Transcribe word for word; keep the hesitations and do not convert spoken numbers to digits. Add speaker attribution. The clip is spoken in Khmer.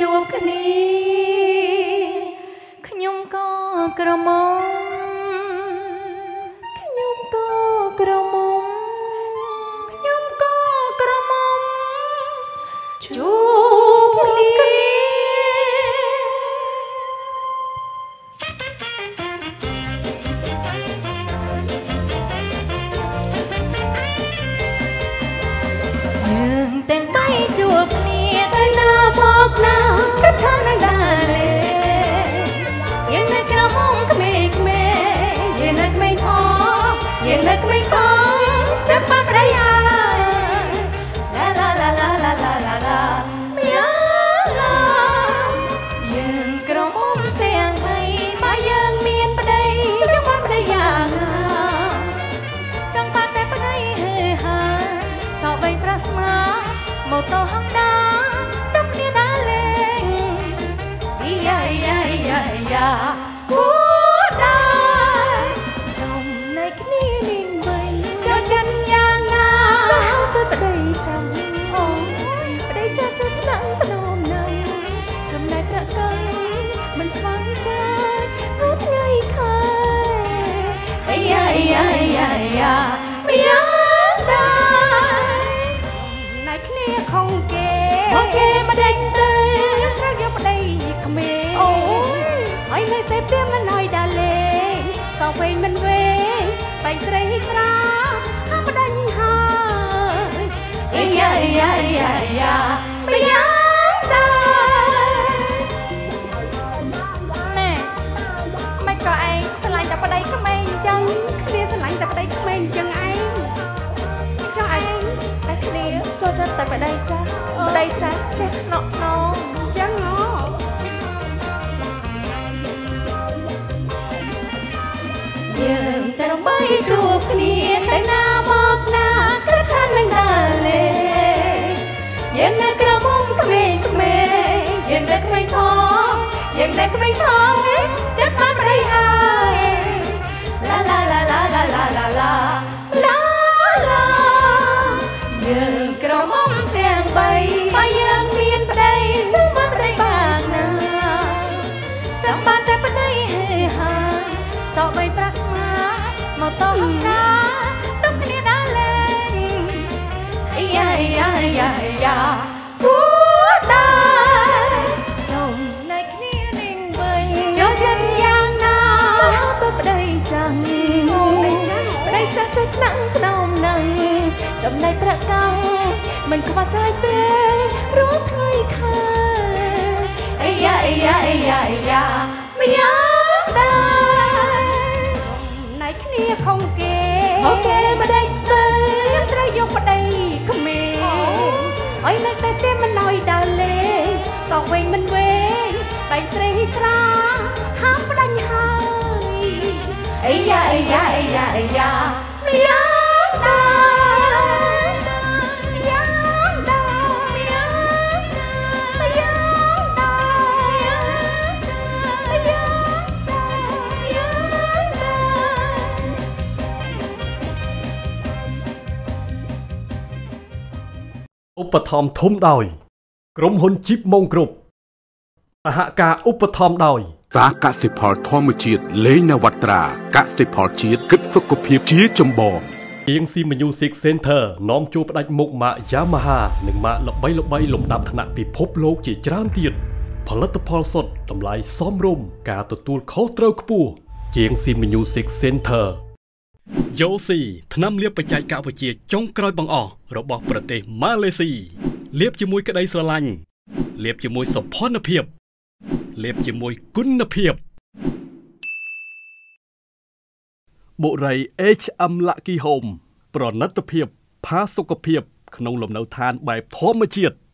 Speaker 1: ជួបគ្នាខ្ញុំក៏ក្រមុំខ្ញុំក៏ក្រមុំខ្ញុំក៏ក្រមុំជួបគ្នាយើងទាំងបីជួបគ្នាទៅណាមកណាគិតថានឹងដែរលេយើងនៅក្រមុំក្មេងក្មេងយើងនៅក្មេងផងយើងនៅក្មេងផងចាប់បាត់ប្តីហើយឡាឡាឡាឡាឡាឡាឡាយ៉ាឡាយើងក្រមុំទាំងបីបើយើងមានប្តីចាប់បាត់ប្តីយ៉ាងណាចង់បាត់តែប្តីហឺហាសោកបីប្រស្មាម៉ូតូហុងដាទុកគ្នាដើរលេងយ៉ាយ៉ាយ៉ាយ៉ាគួរដែរចំណែកគ្នានេះវិញចូលចិត្តយ៉ាងណាស្នេហ៍ទៅប្តីចាំអូប្តីចាស់ចូលថ្នាក់ភ្នំនៅចំណែកប្រកាយមិនស្វែងចាយរត់ថ្ងៃខែយ៉ាយ៉ាយ៉ាយ៉ាយ៉ាខំគេមកគេមកដេញទៅត្រូវយកប្តីក្មេងអូហើយនៅតែព្រាមមិនឲ្យដើរលេងសោកវែងមិនវែងបែកស្រីស្រាហាប់ប្តីហើយយ៉ាយ៉ាយ៉ាយ៉ាមិនយ៉ាងដែរណែមិនក៏ឯងស្រឡាញ់តែប្តីក្មេងអញ្ចឹងគ្នាស្រឡាញ់តែប្តីក្មេងអញ្ចឹងឯងចុះឯងតែគ្នាចូលចិត្តតែប្តីចាស់ប្តីចាស់ចេះណក់ណងអញ្ចឹងហ៎យើងទាំងបីជួបគ្នាទៅណាមកណាគឺថានឹងដើរលេងយើងនៅក្រមុំក្មេងក្មេងយើងនៅក្មេងផងយើងនៅក្មេងផងចិត្តបានប្តីហើយឡាឡាឡាឡាឡាឡាឡាឡាឡាយើងក្រមុំទាំងបីបើយើងមានប្តីចាំបានប្តីបានណាចាំបានតែប្តីហេហាសោកបីប្រាស្មាម៉ូតូហុងដាទុកគ្នាដើរលេងយ៉ាយ៉ាយ៉ាយ៉ាគួរដែរចំណែកគ្នានឹងវិញចូលចិត្តយ៉ាងណាស្នេហ៍ទៅប្តីចាំប្តីចាស់ចូលថ្នាក់ក្នុងនឹងចំណែកប្រកាំមិនខ្វះចាយទេរត់ថ្ងៃខែអីយ៉ាអីយ៉ាអីយ៉ាអីយ៉ាមិនយ៉ាងដែរណៃគ្នាខំគេមកគេមិនដេញទៅត្រូវយកប្តីក្មេងហើយនៅតែទេមិនឲ្យដើរលេងសោកវែងមិនវែងបែកស្រីស្រាហាប់ប្តីហើយអីយ៉ាអីយ៉ាអីយ៉ាអីយ៉ាមិនយ៉ាងដែរ
Speaker 2: ឧបត្ថម្ភធំដោយក្រុមហ៊ុនជីបម៉ុងគ្រប់សហការឧបត្ថម្ភដោយ
Speaker 3: សាកសិផលធម្មជាតិលេងនវត្រាកសិផលជាតិគិតសុខភាពជាចម្បង
Speaker 2: អៀងស៊ី Music Center នាំជួបផ្ដាច់មុខម៉ាក Yamaha និងម៉ាកល្បីល្បីលំដាប់ថ្នាក់ពិភពលោកជាច្រើនទៀតផលិតផលសុទ្ធតម្លៃសមរម្យការទទួលខុសត្រូវខ្ពស់ជាងស៊ី Music Centerយូស៊ីថ្នាំលាបបច្ចេកវិទ្យាចុងក្រោយបង្អស់របស់ប្រទេសម៉ាឡេស៊ីលាបជាមួយក្តីស្រឡាញ់លាបជាមួយសោភ័ណភាពលាបជាមួយគុណភាពបុរី เอช เอ็ม Lucky Home ប្រណិតភាពផាសុកភាពក្នុងលំនៅឋានបែបធម្មជាតិ